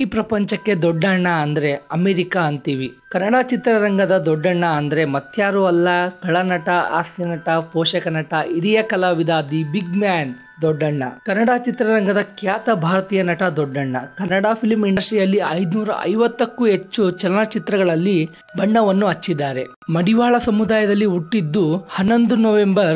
ಈ ಪ್ರಪಂಚಕ್ಕೆ ದೊಡ್ಡಣ್ಣ ಅಂದರೆ ಅಮೆರಿಕ ಅಂತೀವಿ. ಕನ್ನಡ ಚಿತ್ರರಂಗದ ದೊಡ್ಡಣ್ಣ ಅಂದರೆ ಮತ್ಯಾರೂ ಅಲ್ಲ, ಖಳನಟ, ಹಾಸ್ಯನಟ, ಪೋಷಕ ನಟ, ಹಿರಿಯ ಕಲಾವಿದ, the big man Doddanna. Kannada ಚಿತ್ರರಂಗದ ಖ್ಯಾತ ಭಾರತೀಯ ನಟ ದೊಡ್ಡಣ್ಣ. ಕನ್ನಡ ಫಿಲ್ಮ್ ಇಂಡಸ್ಟ್ರಿಯಲ್ಲಿ 550ಕ್ಕೂ ಹೆಚ್ಚು ಚಲನಚಿತ್ರಗಳಲ್ಲಿ ಬಣ್ಣವನ್ನು ಹಚ್ಚಿದ್ದಾರೆ. ಮಡಿವಾಳ ಸಮುದಾಯದಲ್ಲಿ ಹುಟ್ಟಿದ್ದು 11 ನವೆಂಬರ್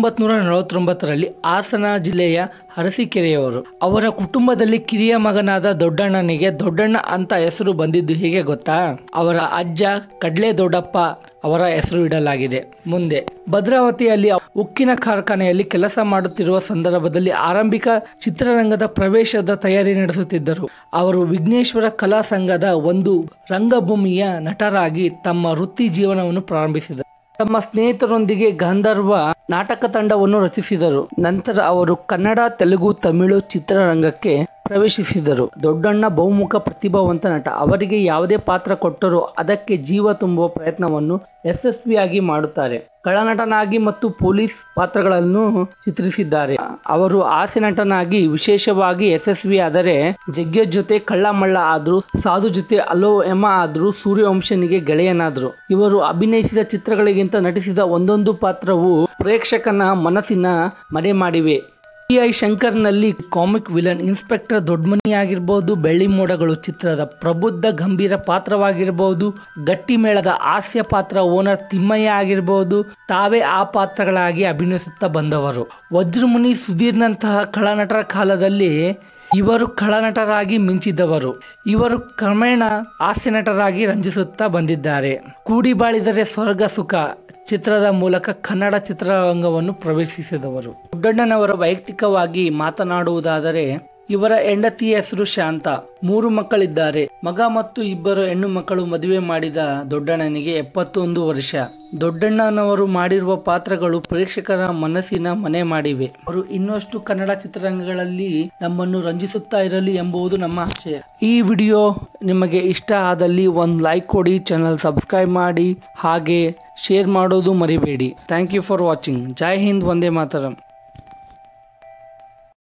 1949ರಲ್ಲಿ ಹಾಸನ ಜಿಲ್ಲೆಯ ಅರಸೀಕೆರೆಯವರು. ಅವರ ಕುಟುಂಬದಲ್ಲಿ ಕಿರಿಯ ಮಗನಾದ ದೊಡ್ಡಣ್ಣನಿಗೆ ದೊಡ್ಡಣ್ಣ ಅಂತ ಹೆಸರು ಬಂದಿದ್ದು ಹೇಗೆ ಗೊತ್ತಾ? ಅವರ ಅಜ್ಜ ಕಡ್ಲೆ ದೊಡ್ಡಪ್ಪ ಅವರ ಹೆಸರು ಇಡಲಾಗಿದೆ. ಮುಂದೆ ಭದ್ರಾವತಿಯಲ್ಲಿ ಉಕ್ಕಿನ ಕಾರ್ಖಾನೆಯಲ್ಲಿ ಕೆಲಸ ಮಾಡುತ್ತಿರುವ ಸಂದರ್ಭದಲ್ಲಿ ಆರಂಭಿಕ ಚಿತ್ರರಂಗದ ಪ್ರವೇಶದ ತಯಾರಿ ನಡೆಸುತ್ತಿದ್ದರು. ಅವರು ವಿಘ್ನೇಶ್ವರ ಕಲಾ ಸಂಘದ ಒಂದು ರಂಗಭೂಮಿಯ ನಟರಾಗಿ ತಮ್ಮ ವೃತ್ತಿ ಜೀವನವನ್ನು ಪ್ರಾರಂಭಿಸಿದರು. ತಮ್ಮ ಸ್ನೇಹಿತರೊಂದಿಗೆ ಗಂಧರ್ವ ನಾಟಕ ತಂಡವನ್ನು ರಚಿಸಿದರು. ನಂತರ ಅವರು ಕನ್ನಡ, ತೆಲುಗು, ತಮಿಳು ಚಿತ್ರರಂಗಕ್ಕೆ ಪ್ರವೇಶಿಸಿದರು. ದೊಡ್ಡಣ್ಣ ಬಹುಮುಖ ಪ್ರತಿಭಾವಂತ ನಟ. ಅವರಿಗೆ ಯಾವುದೇ ಪಾತ್ರ ಕೊಟ್ಟರೂ ಅದಕ್ಕೆ ಜೀವ ತುಂಬುವ ಪ್ರಯತ್ನವನ್ನು ಯಶಸ್ವಿಯಾಗಿ ಮಾಡುತ್ತಾರೆ. ಖಳನಟನಾಗಿ ಮತ್ತು ಪೊಲೀಸ್ ಪಾತ್ರಗಳನ್ನು ಚಿತ್ರಿಸಿದ್ದಾರೆ. ಅವರು ಹಾಸ್ಯ ನಟನಾಗಿ ವಿಶೇಷವಾಗಿ ಯಶಸ್ವಿಯಾದರೆ ಜಗ್ಗೇಶ್ ಜೊತೆ ಕಳ್ಳಮಳ್ಳ ಆದ್ರು, ಸಾಧು ಜೊತೆ ಅಲೋ ಎಮ ಆದ್ರು, ಸೂರ್ಯವಂಶನಿಗೆ ಗೆಳೆಯನಾದ್ರು. ಇವರು ಅಭಿನಯಿಸಿದ ಚಿತ್ರಗಳಿಗಿಂತ ನಟಿಸಿದ ಒಂದೊಂದು ಪಾತ್ರವು ಪ್ರೇಕ್ಷಕನ ಮನಸ್ಸಿನ ಮನೆ ಮಾಡಿವೆ. ಟಿ.ಐ. ಶಂಕರ್ನಲ್ಲಿ ಕಾಮಿಕ್ ವಿಲನ್ ಇನ್ಸ್ಪೆಕ್ಟರ್ ದೊಡ್ಡಮನಿ ಆಗಿರ್ಬೋದು, ಬೆಳ್ಳಿ ಮೋಡಗಳು ಚಿತ್ರದ ಪ್ರಬುದ್ಧ ಗಂಭೀರ ಪಾತ್ರವಾಗಿರ್ಬೋದು, ಗಟ್ಟಿಮೇಳದ ಹಾಸ್ಯ ಪಾತ್ರ ಓನರ್ ತಿಮ್ಮಯ್ಯ ಆಗಿರ್ಬೋದು, ತಾವೇ ಆ ಪಾತ್ರಗಳಾಗಿ ಅಭಿನಯಿಸುತ್ತಾ ಬಂದವರು. ವಜ್ರಮುನಿ ಸುಧೀರ್ನಂತಹ ಖಳನಟರ ಕಾಲದಲ್ಲಿ ಇವರು ಖಳನಟರಾಗಿ ಮಿಂಚಿದವರು. ಇವರು ಕ್ರಮೇಣ ಹಾಸ್ಯ ನಟರಾಗಿ ರಂಜಿಸುತ್ತಾ ಬಂದಿದ್ದಾರೆ. ಕೂಡಿ ಬಾಳಿದರೆ ಸ್ವರ್ಗ ಸುಖ ಚಿತ್ರದ ಮೂಲಕ ಕನ್ನಡ ಚಿತ್ರರಂಗವನ್ನು ಪ್ರವೇಶಿಸಿದವರು. ದೊಡ್ಡಣ್ಣನವರ ವೈಯಕ್ತಿಕವಾಗಿ ಮಾತನಾಡುವುದಾದರೆ ಇವರ ಹೆಂಡತಿಯ ಹೆಸರು ಶಾಂತ. 3 ಮಕ್ಕಳಿದ್ದಾರೆ. ಮಗ ಮತ್ತು 2 ಹೆಣ್ಣು ಮಕ್ಕಳು. ಮದುವೆ ಮಾಡಿದ ದೊಡ್ಡಣ್ಣನಿಗೆ 71 ವರ್ಷ. ದೊಡ್ಡಣ್ಣನವರು ಮಾಡಿರುವ ಪಾತ್ರಗಳು ಪ್ರೇಕ್ಷಕರ ಮನಸ್ಸಿನ ಮನೆ ಮಾಡಿವೆ. ಅವರು ಇನ್ನಷ್ಟು ಕನ್ನಡ ಚಿತ್ರರಂಗಗಳಲ್ಲಿ ನಮ್ಮನ್ನು ರಂಜಿಸುತ್ತಾ ಇರಲಿ ಎಂಬುದು ನಮ್ಮ ಆಶಯ. ಈ ವಿಡಿಯೋ ನಿಮಗೆ ಇಷ್ಟ ಆದಲ್ಲಿ ಒಂದು ಲೈಕ್ ಕೊಡಿ, ಚಾನಲ್ ಸಬ್ಸ್ಕ್ರೈಬ್ ಮಾಡಿ, ಹಾಗೆ ಶೇರ್ ಮಾಡೋದು ಮರಿಬೇಡಿ. Thank you for watching. ಜೈ ಹಿಂದ್, ವಂದೇ ಮಾತರಂ.